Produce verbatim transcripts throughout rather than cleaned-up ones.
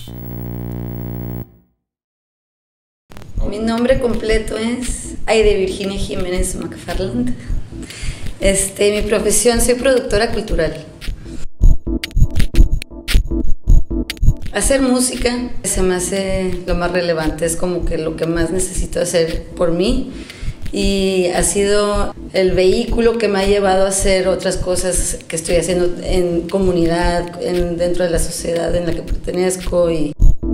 Mi nombre completo es Aide Virginia Jiménez McFarland. Este, mi profesión, soy productora cultural. Hacer música se me hace lo más relevante, es como que lo que más necesito hacer por mí, y ha sido el vehículo que me ha llevado a hacer otras cosas que estoy haciendo en comunidad, en, dentro de la sociedad en la que pertenezco. Y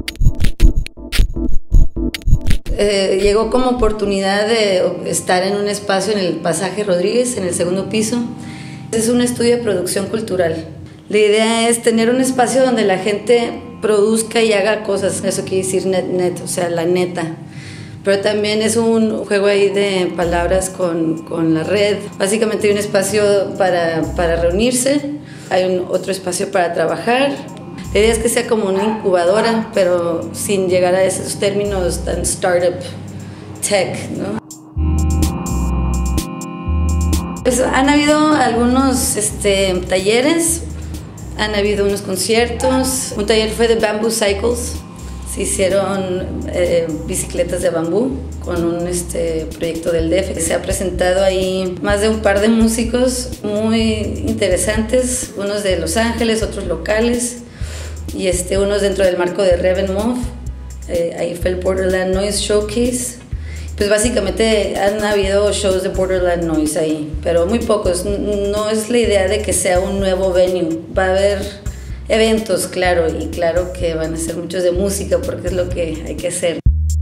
Eh, llegó como oportunidad de estar en un espacio en el Pasaje Rodríguez, en el segundo piso. Es un estudio de producción cultural. La idea es tener un espacio donde la gente produzca y haga cosas. Eso quiere decir net, net, o sea, la neta. Pero también es un juego ahí de palabras con, con la red. Básicamente hay un espacio para, para reunirse, hay un, otro espacio para trabajar. La idea es que sea como una incubadora, pero sin llegar a esos términos tan startup tech, ¿no? Pues han habido algunos este, talleres, han habido unos conciertos. Un taller fue de Bamboo Cycles. Se hicieron eh, bicicletas de bambú con un este, proyecto del D E F. Se ha presentado ahí más de un par de músicos muy interesantes, unos de Los Ángeles, otros locales. Y este, unos dentro del marco de Raven Move, eh, ahí fue el Borderland Noise Showcase. Pues básicamente han habido shows de Borderland Noise ahí, pero muy pocos. No es la idea de que sea un nuevo venue, va a haber eventos, claro, y claro que van a ser muchos de música porque es lo que hay que hacer.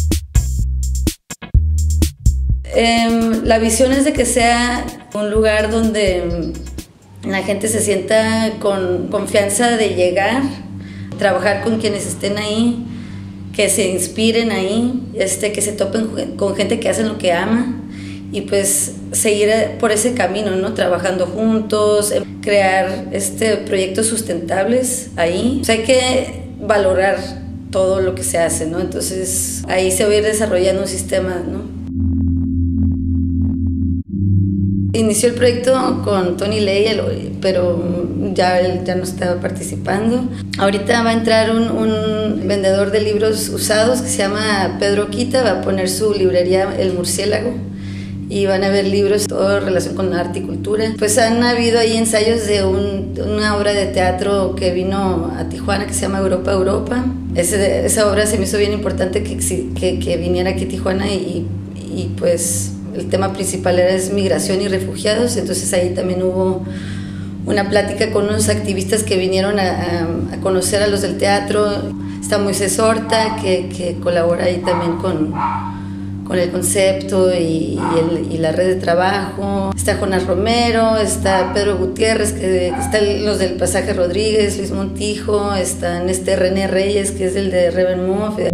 Eh, la visión es de que sea un lugar donde la gente se sienta con confianza de llegar, trabajar con quienes estén ahí, que se inspiren ahí, este, que se topen con gente que hace lo que ama y pues seguir por ese camino, ¿no? Trabajando juntos, crear este, proyectos sustentables ahí. O sea, hay que valorar todo lo que se hace, ¿no? Entonces ahí se va a ir desarrollando un sistema, ¿no? Inició el proyecto con Tony Ley, pero ya él ya no estaba participando. Ahorita va a entrar un, un vendedor de libros usados que se llama Pedro Quita, va a poner su librería El Murciélago y van a haber libros, todo en relación con arte y cultura. Pues han habido ahí ensayos de un, una obra de teatro que vino a Tijuana que se llama Europa Europa. Ese, esa obra se me hizo bien importante que, que, que viniera aquí a Tijuana y, y pues el tema principal era es migración y refugiados, entonces ahí también hubo una plática con unos activistas que vinieron a, a, a conocer a los del teatro. Está Moisés Horta, que, que colabora ahí también con, con el concepto y, y, el, y la red de trabajo. Está Jonás Romero, está Pedro Gutiérrez, que están los del Pasaje Rodríguez, Luis Montijo, están este René Reyes, que es el de Raven Move.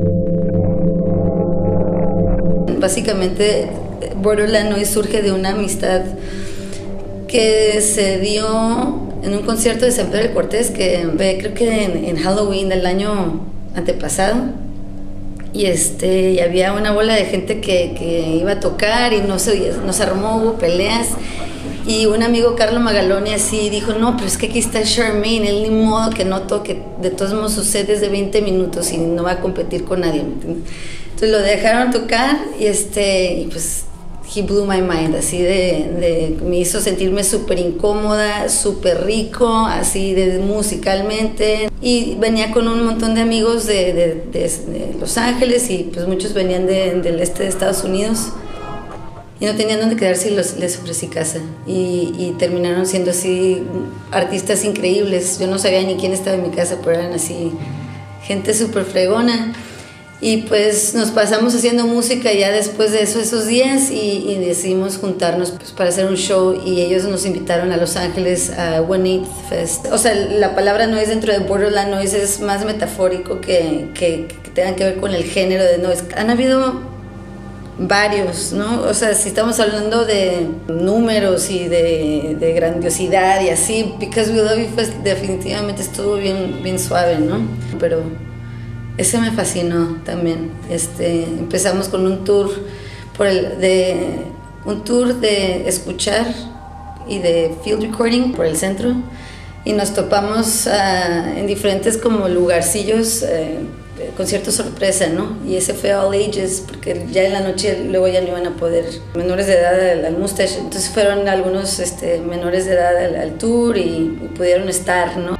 Básicamente Borderland Noise surge de una amistad que se dio en un concierto de San Pedro de Cortés, que creo que en, en Halloween del año antepasado, y este y había una bola de gente que, que iba a tocar y no se, no se armó, hubo peleas, y un amigo, Carlo Magaloni, así dijo, no, pero es que aquí está Charmaine, él ni modo que no toque, de todos modos su set es de veinte minutos y no va a competir con nadie, ¿me entiendes? Entonces lo dejaron tocar y este y pues he blew my mind, así de, de me hizo sentirme súper incómoda, súper rico, así de musicalmente, y venía con un montón de amigos de, de, de, de Los Ángeles y pues muchos venían de, del este de Estados Unidos y no tenían dónde quedarse y los, les ofrecí casa y, y terminaron siendo así artistas increíbles. Yo no sabía ni quién estaba en mi casa, pero eran así gente súper fregona. Y pues nos pasamos haciendo música ya después de eso, esos días, y, y decidimos juntarnos pues, para hacer un show, y ellos nos invitaron a Los Ángeles a One Eighth Fest. O sea, la palabra noise dentro de Borderland Noise es más metafórico que, que, que tengan que ver con el género de noise. Han habido varios, ¿no? O sea, si estamos hablando de números y de, de grandiosidad y así, Because We Love You pues, definitivamente estuvo bien, bien suave, ¿no? Pero ese me fascinó también. Este, empezamos con un tour por el de un tour de escuchar y de field recording por el centro, y nos topamos uh, en diferentes como lugarcillos, eh, conciertos sorpresa, ¿no? Y ese fue All Ages, porque ya en la noche luego ya no iban a poder, menores de edad al, al Mustache, entonces fueron algunos este, menores de edad al, al tour y, y pudieron estar, ¿no?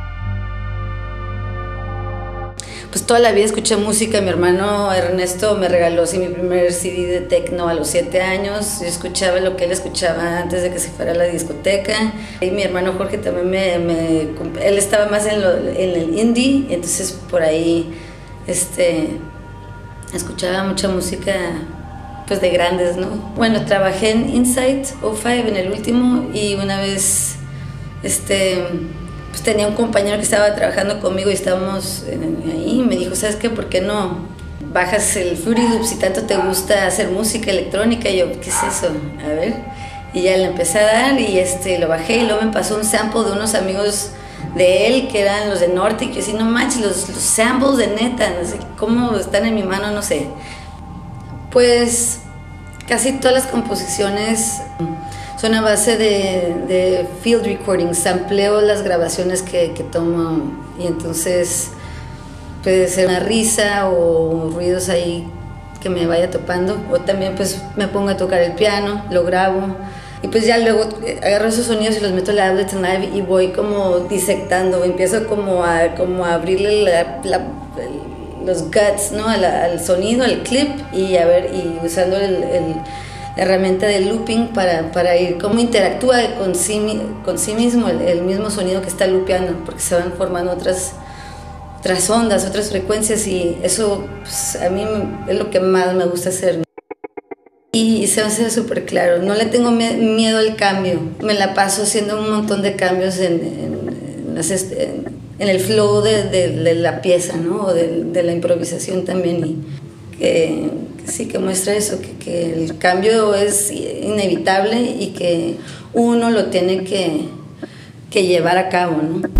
Pues toda la vida escuché música. Mi hermano Ernesto me regaló sí, mi primer C D de techno a los siete años. Yo escuchaba lo que él escuchaba antes de que se fuera a la discoteca. Y mi hermano Jorge también me... me él estaba más en, lo, en el indie, entonces por ahí este, escuchaba mucha música pues de grandes, ¿no? Bueno, trabajé en Insight cero cinco en el último y una vez... este pues tenía un compañero que estaba trabajando conmigo y estábamos ahí y me dijo, ¿sabes qué? ¿Por qué no bajas el Fruity Loop si tanto te gusta hacer música electrónica? Y yo, ¿qué es eso? A ver. Y ya le empecé a dar y este, lo bajé y luego me pasó un sample de unos amigos de él que eran los de Norte y yo decía, no manches, los, los samples de neta, no sé cómo están en mi mano, no sé. Pues casi todas las composiciones son a base de, de field recording, sampleo las grabaciones que, que tomo y entonces puede ser una risa o ruidos ahí que me vaya topando, o también pues me pongo a tocar el piano, lo grabo y pues ya luego agarro esos sonidos y los meto en la Ableton Live y voy como disectando, empiezo como a, como a abrirle la, la, los guts, ¿no? al, al sonido, al clip y a ver, y usando el, el herramienta de looping para, para ir cómo interactúa con sí, con sí mismo el, el mismo sonido que está loopeando, porque se van formando otras, otras ondas, otras frecuencias y eso pues, a mí es lo que más me gusta hacer. Y se me hace súper claro, no le tengo miedo al cambio, me la paso haciendo un montón de cambios en, en, en, las, en, en el flow de, de, de la pieza, ¿no? O de, de la improvisación también y que sí, que muestra eso, que, que el cambio es inevitable y que uno lo tiene que, que llevar a cabo, ¿no?